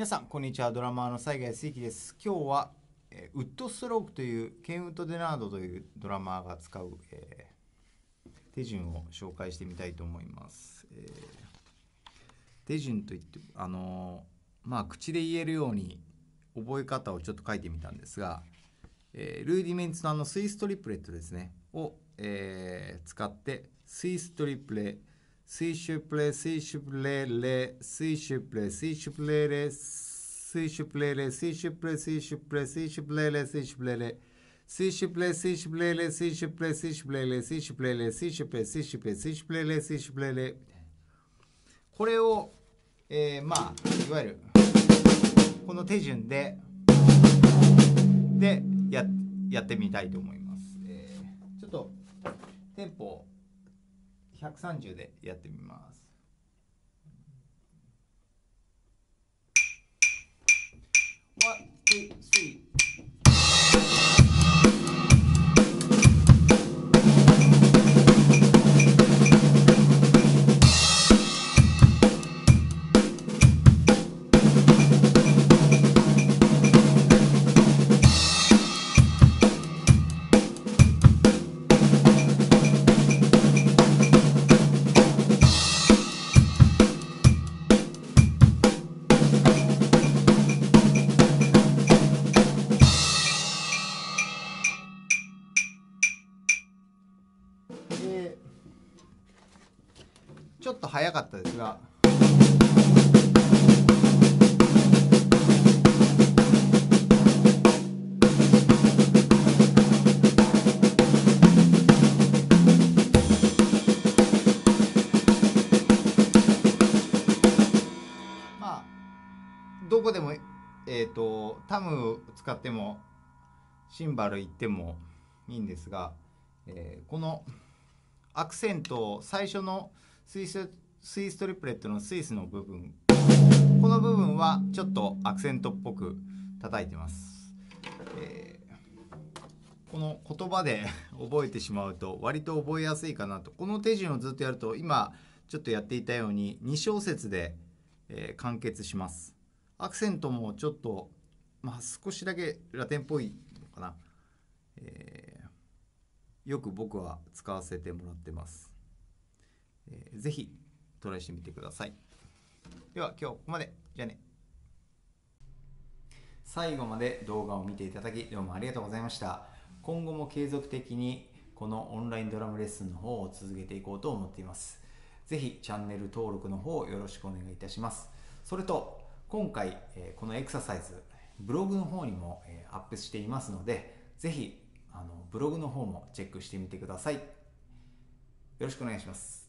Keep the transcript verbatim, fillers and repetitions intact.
皆さんこんにちは。ドラマーの西郷康之です。今日は、えーウッドストロークというケンウッド・デナードというドラマーが使う、えー手順を紹介してみたいと思います。えー手順といってあのーまあ口で言えるように覚え方をちょっと書いてみたんですが、えールーディメンツのあのスイストリプレットですねを、えー使ってスイストリプレスイシュプレスイシュプレレスイシュプレスイシュプレレスイシュプレレスイシュプレスイシュプレスイシュプレレスイシュプレレスイシュプレスイシュプレレスイシュプレスイシュプレレスイシュプレレスイシュプレスイシュプレスイシュプレレスイシュプレレこれを、えー、まあいわゆるこの手順ででややってみたいと思います。えー、ちょっとテンポひゃくさんじゅうでやってみます。ワン、ツー、スリー。でちょっと早かったですが、まあどこでもえっとタム使ってもシンバルいってもいいんですが、えーこのアクセントを最初のスイススイストリプレットのスイスの部分、この部分はちょっとアクセントっぽく叩いてます。えーこの言葉で覚えてしまうと割と覚えやすいかなと。この手順をずっとやると今ちょっとやっていたようにに小節で、えー完結します。アクセントもちょっと、まあ、少しだけラテンっぽいのかな、えーよく僕は使わせてもらってます。えーぜひトライしてみてください。では今日はここまで。じゃあね。最後まで動画を見ていただきどうもありがとうございました。今後も継続的にこのオンラインドラムレッスンの方を続けていこうと思っています。ぜひチャンネル登録の方よろしくお願いいたします。それと今回このエクササイズブログの方にもアップしていますので、ぜひあのブログの方もチェックしてみてください。よろしくお願いします。